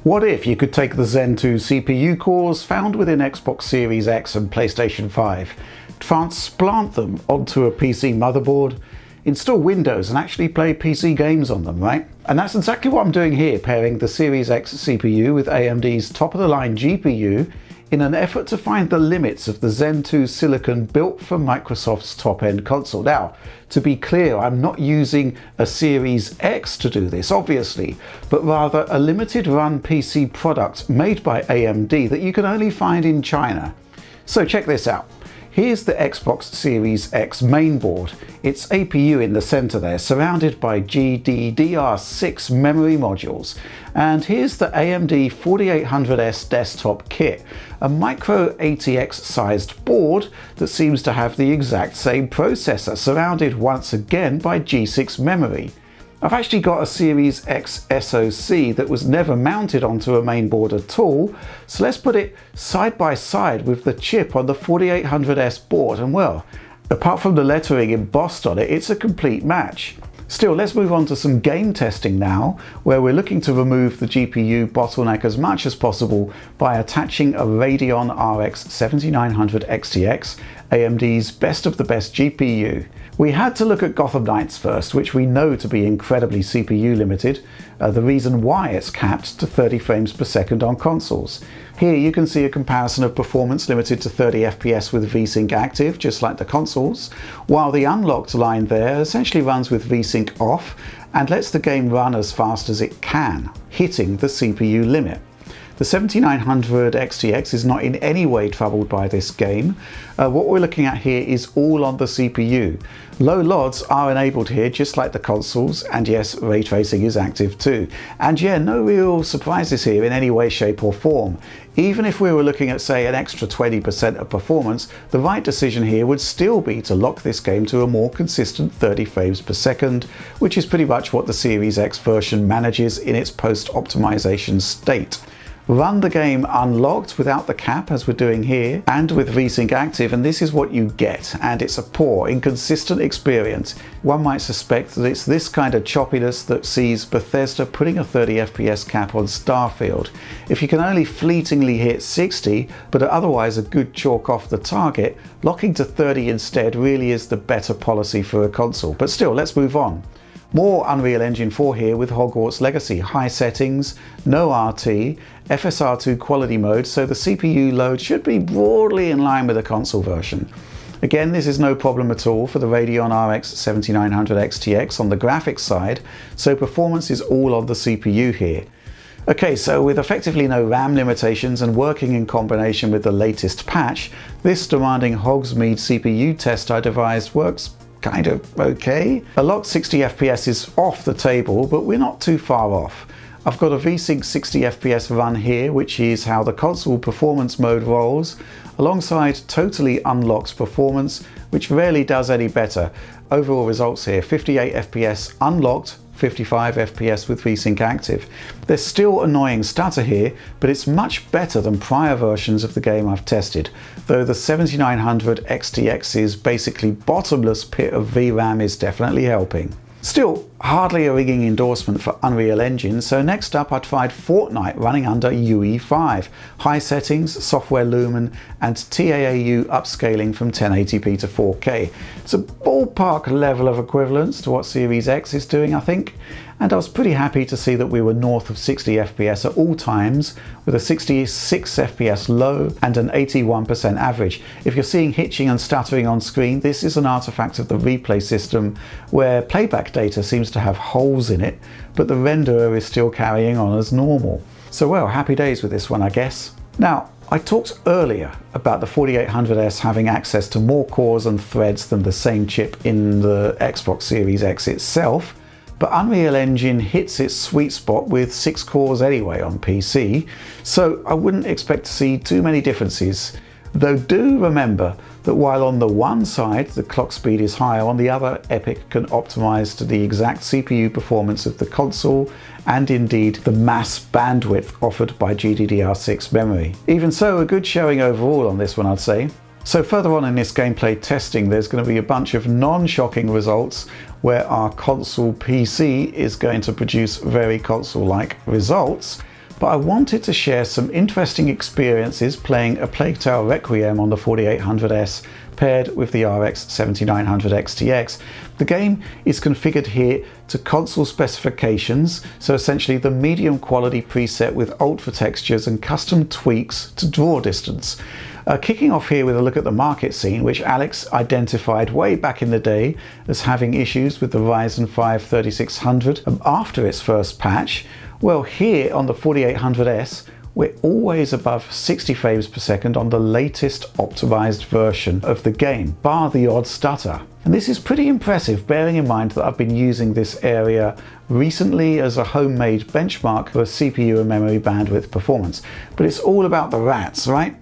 What if you could take the Zen 2 CPU cores found within Xbox Series X and PlayStation 5, transplant them onto a PC motherboard, install Windows and actually play PC games on them, right? And that's exactly what I'm doing here, pairing the Series X CPU with AMD's top-of-the-line GPU in an effort to find the limits of the Zen 2 silicon built for Microsoft's top-end console. Now, to be clear, I'm not using a Series X to do this, obviously, but rather a limited-run PC product made by AMD that you can only find in China. So check this out. Here's the Xbox Series X mainboard, its APU in the center there, surrounded by GDDR6 memory modules. And here's the AMD 4800S desktop kit, a micro ATX sized board that seems to have the exact same processor, surrounded once again by G6 memory. I've actually got a Series X SoC that was never mounted onto a mainboard at all, so let's put it side by side with the chip on the 4800S board, and well, apart from the lettering embossed on it, it's a complete match. Still, let's move on to some game testing now, where we're looking to remove the GPU bottleneck as much as possible by attaching a Radeon RX 7900 XTX, AMD's best of the best GPU. We had to look at Gotham Knights first, which we know to be incredibly CPU limited, the reason why it's capped to 30 frames per second on consoles. Here you can see a comparison of performance limited to 30 FPS with VSync active, just like the consoles, while the unlocked line there essentially runs with VSync off and lets the game run as fast as it can, hitting the CPU limit. The 7900 XTX is not in any way troubled by this game. What we're looking at here is all on the CPU. Low LODs are enabled here just like the consoles, and yes, ray tracing is active too. And yeah, no real surprises here in any way, shape or form. Even if we were looking at, say, an extra 20% of performance, the right decision here would still be to lock this game to a more consistent 30 frames per second, which is pretty much what the Series X version manages in its post-optimization state. Run the game unlocked without the cap as we're doing here and with VSync active, and this is what you get, and it's a poor, inconsistent experience. One might suspect that it's this kind of choppiness that sees Bethesda putting a 30 FPS cap on Starfield. If you can only fleetingly hit 60 but are otherwise a good chalk off the target, locking to 30 instead really is the better policy for a console. But still, let's move on. More Unreal Engine 4 here with Hogwarts Legacy, high settings, no RT, FSR2 quality mode, so the CPU load should be broadly in line with the console version. Again, this is no problem at all for the Radeon RX 7900 XTX on the graphics side, so performance is all on the CPU here. Okay, so with effectively no RAM limitations and working in combination with the latest patch, this demanding Hogsmeade CPU test I devised works kind of okay. A locked 60 FPS is off the table, but we're not too far off. I've got a VSync 60 FPS run here, which is how the console performance mode rolls, alongside totally unlocked performance, which rarely does any better. Overall results here, 58 FPS unlocked, 55 FPS with VSync active. There's still annoying stutter here, but it's much better than prior versions of the game I've tested, though the 7900 XTX's basically bottomless pit of VRAM is definitely helping. Still, hardly a ringing endorsement for Unreal Engine, so next up I tried Fortnite running under UE5, high settings, software lumen and TAAU upscaling from 1080p to 4K. It's a ballpark level of equivalence to what Series X is doing, I think, and I was pretty happy to see that we were north of 60 FPS at all times, with a 66 FPS low and an 81% average. If you're seeing hitching and stuttering on screen, this is an artifact of the replay system, where playback data seems to have holes in it, but the renderer is still carrying on as normal. So well, happy days with this one, I guess. Now, I talked earlier about the 4800S having access to more cores and threads than the same chip in the Xbox Series X itself, but Unreal Engine hits its sweet spot with 6 cores anyway on PC, so I wouldn't expect to see too many differences. Though do remember that while on the one side the clock speed is higher, on the other Epic can optimize to the exact CPU performance of the console and indeed the mass bandwidth offered by GDDR6 memory. Even so, a good showing overall on this one, I'd say. So further on in this gameplay testing, there's going to be a bunch of non-shocking results where our console PC is going to produce very console-like results. but I wanted to share some interesting experiences playing A Plague Tale Requiem on the 4800S paired with the RX 7900 XTX. The game is configured here to console specifications, so essentially the medium quality preset with ultra textures and custom tweaks to draw distance. Kicking off here with a look at the market scene, which Alex identified way back in the day as having issues with the Ryzen 5 3600 after its first patch. Well, here on the 4800S, we're always above 60 frames per second on the latest optimized version of the game, bar the odd stutter. And this is pretty impressive, bearing in mind that I've been using this area recently as a homemade benchmark for CPU and memory bandwidth performance. But it's all about the rats, right?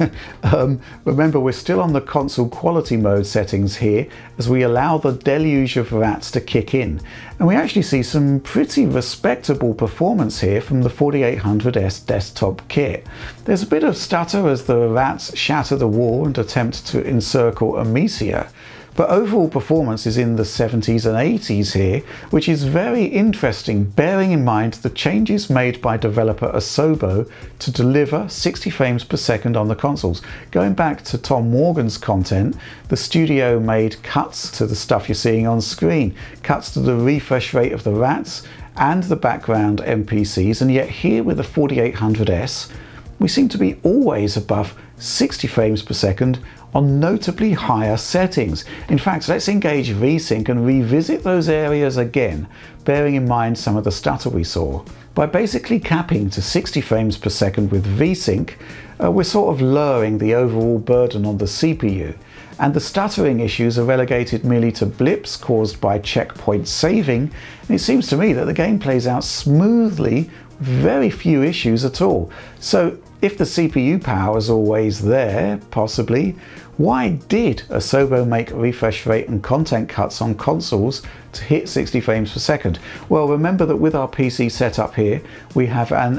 Remember, we're still on the console quality mode settings here as we allow the deluge of rats to kick in. And we actually see some pretty respectable performance here from the 4800S desktop kit. There's a bit of stutter as the rats shatter the wall and attempt to encircle Amicia. But overall performance is in the 70s and 80s here, which is very interesting, bearing in mind the changes made by developer Asobo to deliver 60 frames per second on the consoles. Going back to Tom Morgan's content, the studio made cuts to the stuff you're seeing on screen, cuts to the refresh rate of the rats and the background NPCs, and yet here with the 4800S, we seem to be always above 60 frames per second on notably higher settings. In fact, let's engage VSync and revisit those areas again, bearing in mind some of the stutter we saw. By basically capping to 60 frames per second with VSync, we're sort of lowering the overall burden on the CPU, and the stuttering issues are relegated merely to blips caused by checkpoint saving, and it seems to me that the game plays out smoothly with very few issues at all. So if the CPU power is always there, possibly, why did Asobo make refresh rate and content cuts on consoles to hit 60 frames per second? Well, remember that with our PC setup here, we have an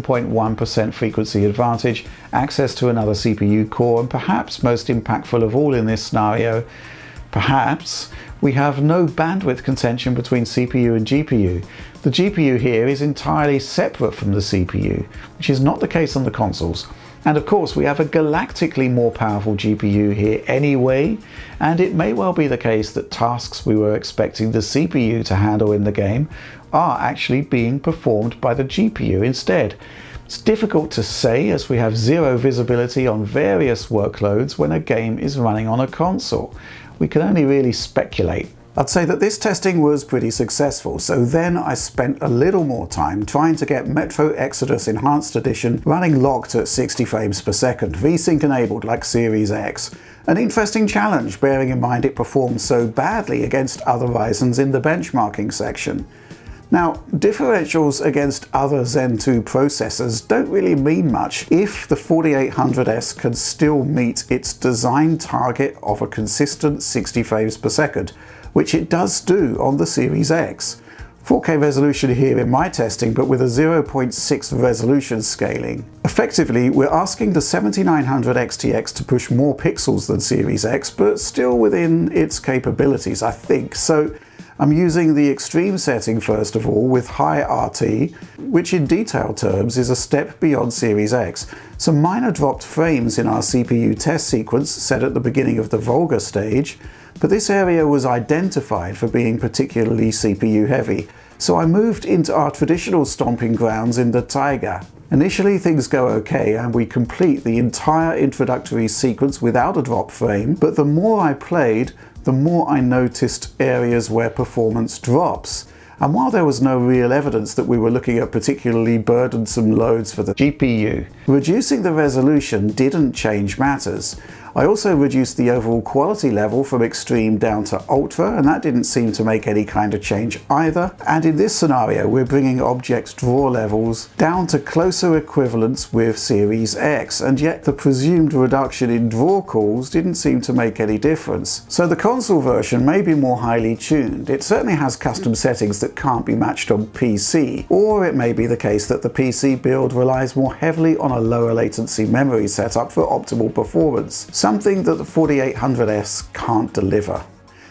11.1% frequency advantage, access to another CPU core, and perhaps most impactful of all in this scenario, perhaps we have no bandwidth contention between CPU and GPU. The GPU here is entirely separate from the CPU, which is not the case on the consoles. And of course, we have a galactically more powerful GPU here anyway, and it may well be the case that tasks we were expecting the CPU to handle in the game are actually being performed by the GPU instead. It's difficult to say as we have zero visibility on various workloads when a game is running on a console. We can only really speculate. I'd say that this testing was pretty successful, so then I spent a little more time trying to get Metro Exodus Enhanced Edition running locked at 60 frames per second, VSync enabled like Series X. An interesting challenge, bearing in mind it performed so badly against other Ryzens in the benchmarking section. Now, differentials against other Zen 2 processors don't really mean much if the 4800S can still meet its design target of a consistent 60 frames per second, which it does do on the Series X. 4K resolution here in my testing, but with a 0.6 resolution scaling. Effectively, we're asking the 7900 XTX to push more pixels than Series X, but still within its capabilities, I think. So I'm using the extreme setting first of all with high RT, which in detail terms is a step beyond Series X. Some minor dropped frames in our CPU test sequence set at the beginning of the Volga stage, but this area was identified for being particularly CPU heavy, so I moved into our traditional stomping grounds in the taiga. Initially things go okay and we complete the entire introductory sequence without a drop frame, but the more I played, the more I noticed areas where performance drops. And while there was no real evidence that we were looking at particularly burdensome loads for the GPU, reducing the resolution didn't change matters. I also reduced the overall quality level from extreme down to ultra, and that didn't seem to make any kind of change either. And in this scenario, we're bringing object draw levels down to closer equivalence with Series X, and yet the presumed reduction in draw calls didn't seem to make any difference. So the console version may be more highly tuned. It certainly has custom settings that can't be matched on PC, or it may be the case that the PC build relies more heavily on a lower latency memory setup for optimal performance, something that the 4800S can't deliver.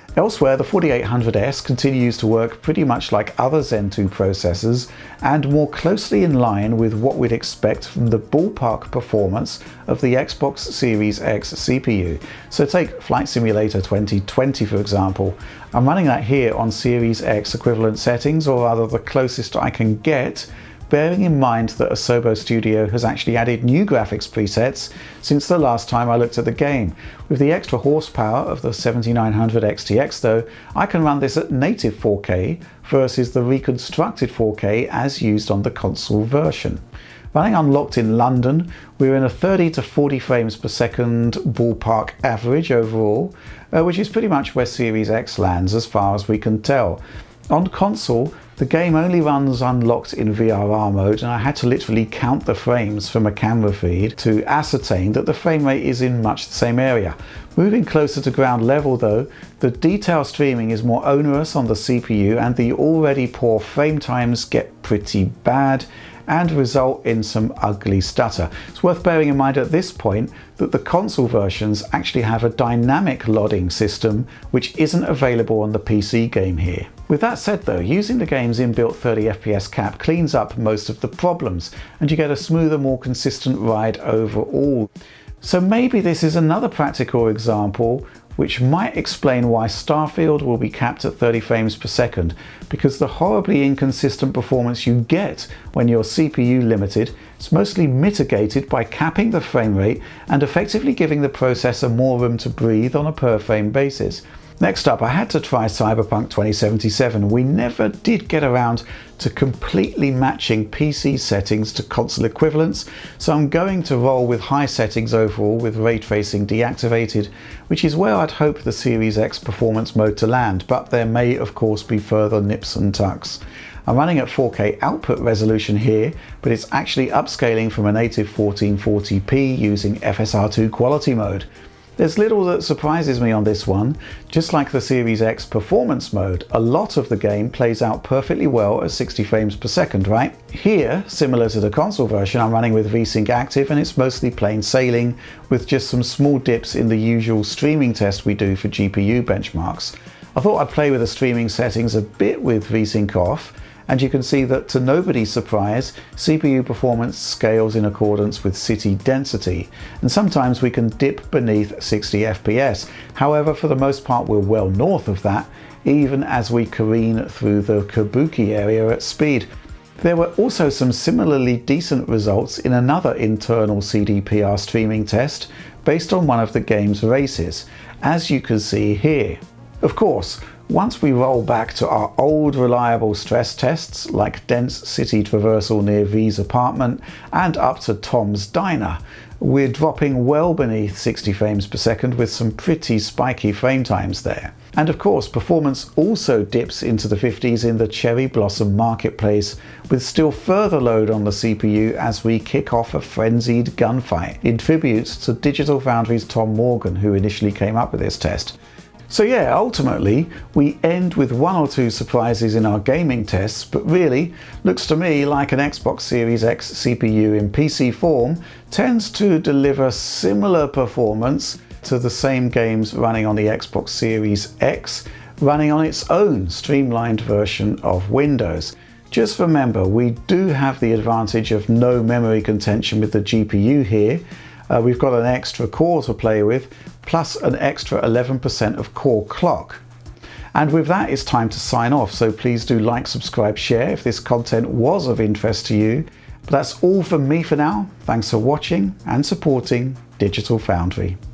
Elsewhere, the 4800S continues to work pretty much like other Zen 2 processors and more closely in line with what we'd expect from the ballpark performance of the Xbox Series X CPU. So take Flight Simulator 2020 for example. I'm running that here on Series X equivalent settings, or rather the closest I can get, bearing in mind that Asobo Studio has actually added new graphics presets since the last time I looked at the game. With the extra horsepower of the 7900 XTX though, I can run this at native 4K versus the reconstructed 4K as used on the console version. Running unlocked in London, we're in a 30 to 40 frames per second ballpark average overall, which is pretty much where Series X lands as far as we can tell. On console, the game only runs unlocked in VRR mode, and I had to literally count the frames from a camera feed to ascertain that the frame rate is in much the same area. Moving closer to ground level though, the detail streaming is more onerous on the CPU and the already poor frame times get pretty bad and result in some ugly stutter. It's worth bearing in mind at this point that the console versions actually have a dynamic loading system which isn't available on the PC game here. With that said though, using the game's inbuilt 30 FPS cap cleans up most of the problems and you get a smoother, more consistent ride overall. So maybe this is another practical example which might explain why Starfield will be capped at 30 frames per second, because the horribly inconsistent performance you get when you're CPU limited is mostly mitigated by capping the frame rate and effectively giving the processor more room to breathe on a per frame basis. Next up, I had to try Cyberpunk 2077. We never did get around to completely matching PC settings to console equivalents, so I'm going to roll with high settings overall with ray tracing deactivated, which is where I'd hope the Series X performance mode to land, but there may of course be further nips and tucks. I'm running at 4K output resolution here, but it's actually upscaling from a native 1440p using FSR2 quality mode. There's little that surprises me on this one. Just like the Series X performance mode, a lot of the game plays out perfectly well at 60 frames per second, right? Here, similar to the console version, I'm running with VSync active and it's mostly plain sailing with just some small dips in the usual streaming test we do for GPU benchmarks. I thought I'd play with the streaming settings a bit with VSync off, and you can see that to nobody's surprise, CPU performance scales in accordance with city density, and sometimes we can dip beneath 60 FPS. However, for the most part we're well north of that, even as we careen through the Kabuki area at speed. There were also some similarly decent results in another internal CDPR streaming test based on one of the game's races, as you can see here. Of course, once we roll back to our old reliable stress tests like dense city traversal near V's apartment and up to Tom's diner, we're dropping well beneath 60 frames per second with some pretty spiky frame times there. And of course, performance also dips into the 50s in the Cherry Blossom Marketplace, with still further load on the CPU as we kick off a frenzied gunfight in tribute to Digital Foundry's Tom Morgan, who initially came up with this test. So yeah, ultimately, we end with one or two surprises in our gaming tests, but really, looks to me like an Xbox Series X CPU in PC form tends to deliver similar performance to the same games running on the Xbox Series X, running on its own streamlined version of Windows. Just remember, we do have the advantage of no memory contention with the GPU here. We've got an extra core to play with, plus an extra 11% of core clock. And with that, it's time to sign off, so please do like, subscribe, share if this content was of interest to you. But that's all from me for now. Thanks for watching and supporting Digital Foundry.